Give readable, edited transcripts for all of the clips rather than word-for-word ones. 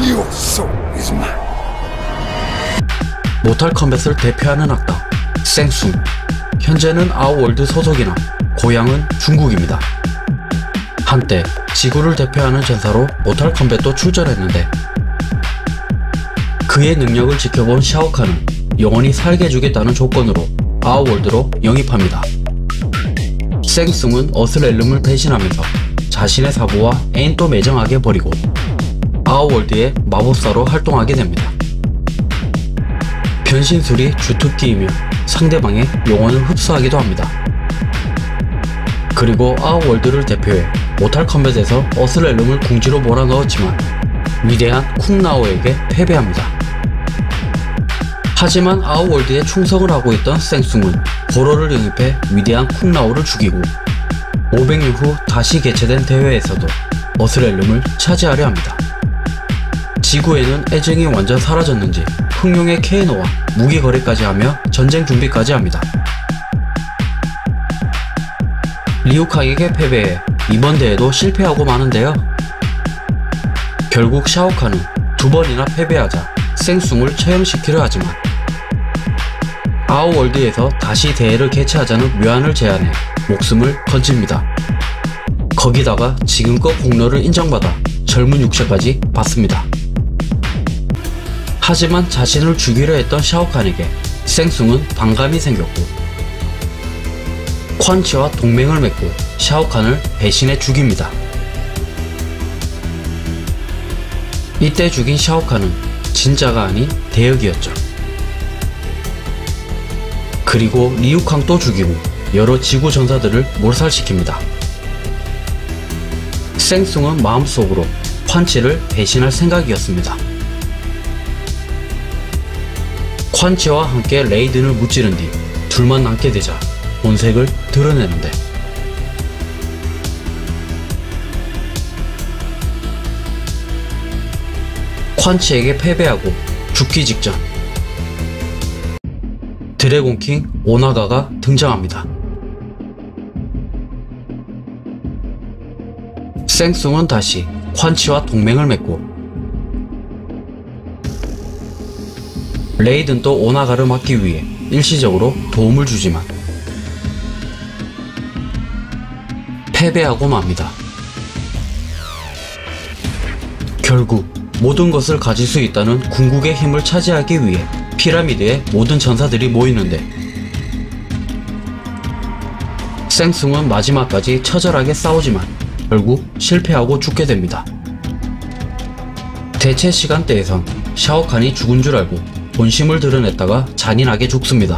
Your soul is mine. 모탈 컴뱃을 대표하는 악당 생숭. 현재는 아웃월드 소속이나 고향은 중국입니다. 한때 지구를 대표하는 전사로 모탈 컴뱃도 출전했는데 그의 능력을 지켜본 샤오칸은 영원히 살게 해주겠다는 조건으로 아웃월드로 영입합니다. 생숭은 어스렐름을 배신하면서 자신의 사부와 애인도 매정하게 버리고 아웃월드의 마법사로 활동하게 됩니다. 변신술이 주특기이며 상대방의 영혼을 흡수하기도 합니다. 그리고 아웃월드를 대표해 모탈 컴뱃에서 어스렐름을 궁지로 몰아넣었지만 위대한 쿵나오에게 패배합니다. 하지만 아웃월드에 충성을 하고 있던 생숭은 보로를 영입해 위대한 쿵나오를 죽이고 500년 후 다시 개최된 대회에서도 어스렐름을 차지하려 합니다. 지구에는 애정이 완전 사라졌는지 흑룡의 케이노와 무기 거래까지 하며 전쟁 준비까지 합니다. 리우캉에게 패배해 이번 대회도 실패하고 마는데요. 결국 샤오칸은 2번이나 패배하자 생숭을 처형시키려 하지만 아웃월드에서 다시 대회를 개최하자는 묘안을 제안해 목숨을 건집니다. 거기다가 지금껏 공로를 인정받아 젊은 육체까지 받습니다. 하지만 자신을 죽이려 했던 샤오칸에게 생숭은 반감이 생겼고 콴치와 동맹을 맺고 샤오칸을 배신해 죽입니다. 이때 죽인 샤오칸은 진짜가 아닌 대역이었죠. 그리고 리우캉도 죽이고 여러 지구 전사들을 몰살시킵니다. 생숭은 마음속으로 콴치를 배신할 생각이었습니다. 콴치와 함께 레이든을 무찌른 뒤 둘만 남게 되자 본색을 드러내는데 콴치에게 패배하고 죽기 직전 드래곤킹 오나가가 등장합니다. 생숭은 다시 콴치와 동맹을 맺고 레이든도 오나가를 막기 위해 일시적으로 도움을 주지만 패배하고 맙니다. 결국 모든 것을 가질 수 있다는 궁극의 힘을 차지하기 위해 피라미드에 모든 전사들이 모이는데 생숭은 마지막까지 처절하게 싸우지만 결국 실패하고 죽게 됩니다. 대체 시간대에선 샤오칸이 죽은 줄 알고 본심을 드러냈다가 잔인하게 죽습니다.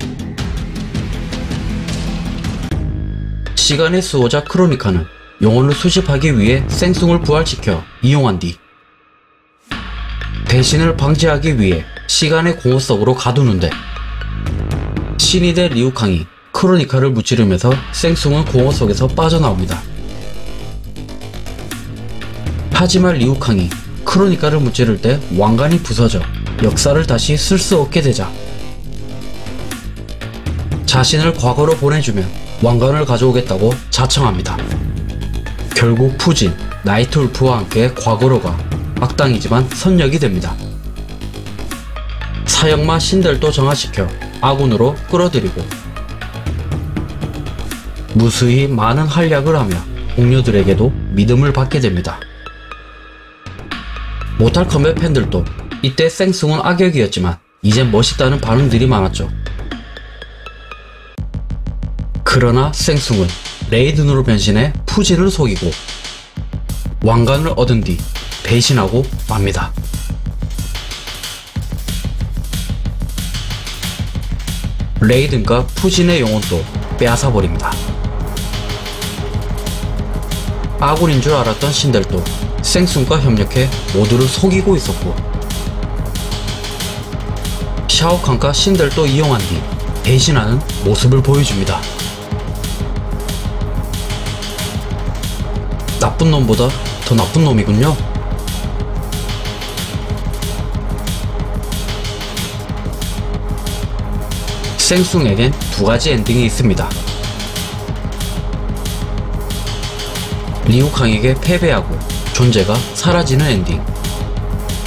시간의 수호자 크로니카는 영혼을 수집하기 위해 생숭을 부활시켜 이용한 뒤 배신을 방지하기 위해 시간의 공허 속으로 가두는데 신이 된 리우캉이 크로니카를 무찌르면서 생숭은 공허 속에서 빠져나옵니다. 하지만 리우캉이 크로니카를 무찌를 때 왕관이 부서져 역사를 다시 쓸 수 없게 되자 자신을 과거로 보내주면 왕관을 가져오겠다고 자청합니다. 결국 푸진, 나이트울프와 함께 과거로 가 악당이지만 선역이 됩니다. 사형마 신들도 정화시켜 아군으로 끌어들이고 무수히 많은 활약을 하며 동료들에게도 믿음을 받게 됩니다. 모탈 컴뱃 팬들도 이때 생숭은 악역이었지만 이젠 멋있다는 반응들이 많았죠. 그러나 생숭은 레이든으로 변신해 푸진을 속이고 왕관을 얻은 뒤 배신하고 맙니다. 레이든과 푸진의 영혼도 빼앗아버립니다. 아군인 줄 알았던 신들도 생숭과 협력해 모두를 속이고 있었고 샤오칸과 신들도 이용한 뒤 배신하는 모습을 보여줍니다. 나쁜 놈보다 더 나쁜 놈이군요. 생숭에겐 두 가지 엔딩이 있습니다. 리우캉에게 패배하고 존재가 사라지는 엔딩,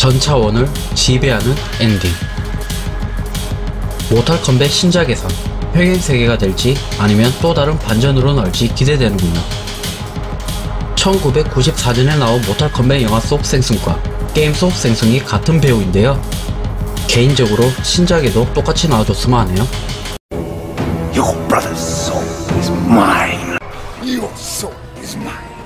전 차원을 지배하는 엔딩. 모탈 컴뱃 신작에선 평행세계가 될지 아니면 또 다른 반전으로 나올지 기대되는군요. 1994년에 나온 모탈 컴뱃 영화 속 생숭과 게임 속 생숭이 같은 배우인데요. 개인적으로 신작에도 똑같이 나와줬으면 하네요. Your brother's soul is mine. Your soul is mine.